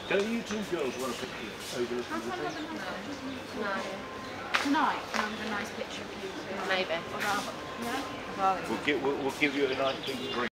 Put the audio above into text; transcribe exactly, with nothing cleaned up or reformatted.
Don't you two girls want to picture overlooking the tree? No. Tonight, can I have a nice picture of you two? Maybe. Or rather, yeah? We'll give, we'll, we'll give you a nice big drink.